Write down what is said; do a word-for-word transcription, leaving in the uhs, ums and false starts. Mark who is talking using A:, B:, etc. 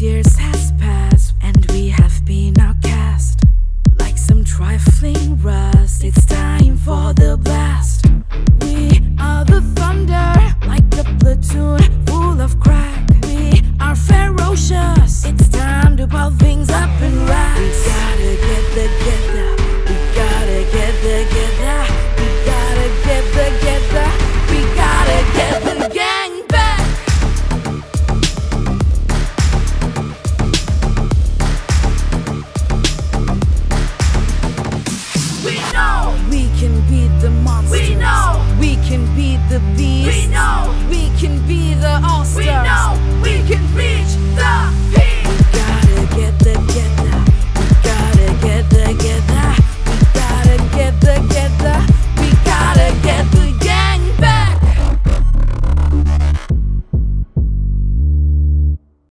A: years has passed and we have been outcast. Like some trifling rust, it's time for the blast. We are the thunder, like a platoon full of crack. We are ferocious, it's time to pile things up and rise. We gotta get together, we gotta get together, we gotta get together, we gotta get the gang back. We know we can beat the monsters. We know we can beat the beast. We know we can be the all-stars.